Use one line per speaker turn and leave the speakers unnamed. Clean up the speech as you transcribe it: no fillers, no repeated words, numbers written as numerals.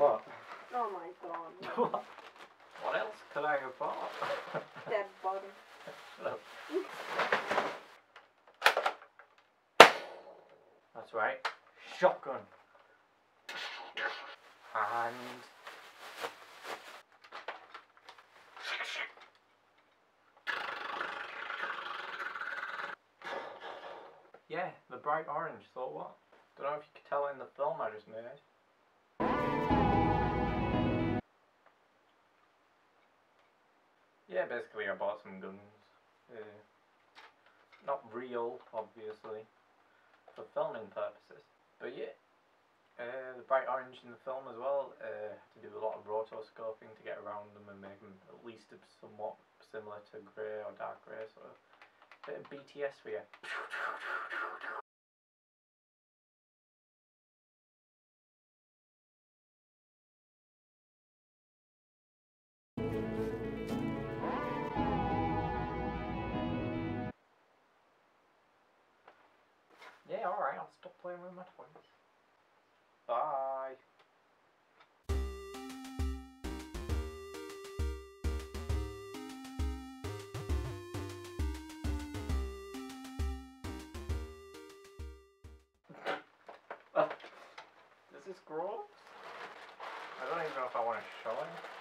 What?
Oh my god.
What else could I have bought?
Dead body.
That's right. Shotgun. And... yeah, the bright orange. So what? Don't know if you could tell in the film I just made. Yeah, basically I bought some guns. Not real, obviously, for filming purposes. But yeah, the bright orange in the film as well, had to do a lot of rotoscoping to get around them and make them at least somewhat similar to grey or dark grey, so a bit of BTS for you. Yeah, alright, I'll stop playing with my toys. Bye. This is gross. I don't even know if I want to show it.